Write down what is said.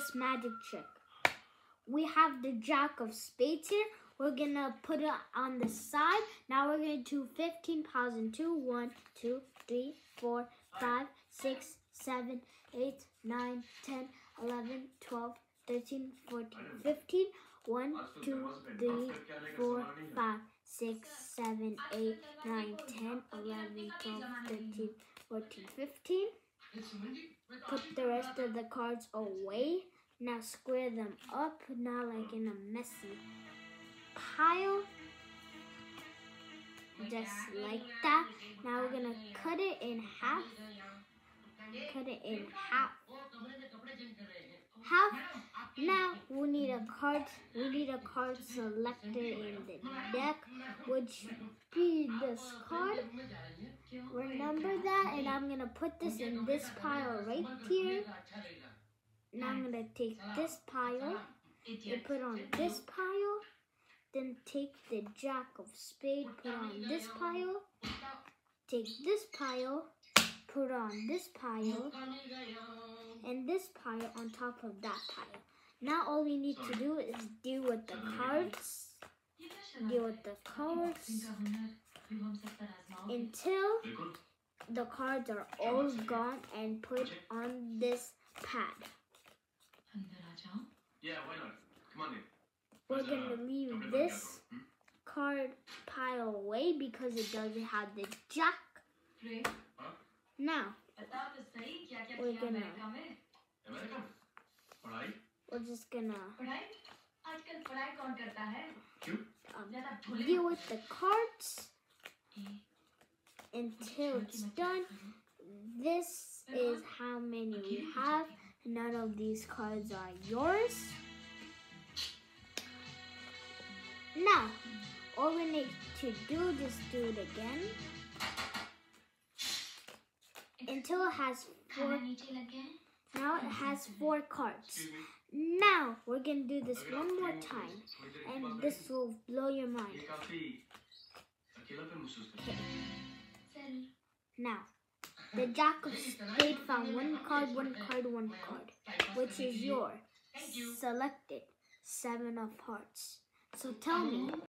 this magic trick. We have the Jack of Spades here. We're gonna put it on the side. Now we're gonna do 15 piles in 2. 1, 2, 3, 4, 5, 6, 7, 8, 9, 10, 11, 12, 13, 14, 15. 1, 2, 3, 4, 5, 6, 7, 8, 9, 10, 11, 12, 13, 14, 15. Put the rest of the cards away. Now square them up, not like in a messy pile. Just like that. Now we're gonna cut it in half. Cut it in half. Now we need a card. We need a card selected in the deck, which be this card. Remember that, and I'm gonna put this in this pile right here. Now I'm gonna take this pile and put on this pile. Then take the Jack of Spades, put on this pile. Take this pile, put on this pile, and this pile on top of that pile. Now all we need to do is deal with the cards. Deal with the cards until the cards are all gone and put on this pad. Yeah, why not? Come on in. We're gonna leave this card pile away because it doesn't have the Jack. Now we're just gonna deal with the cards until it's done. This is how many we have. None of these cards are yours. Now, all we need to do, just do it again until it has 4. Now it has 4 cards. Now we're gonna do this one more time, and this will blow your mind. Okay. Now, the Jack of Spades found 1 card, 1 card, 1 card, which is yours. Selected 7 of hearts. So tell me,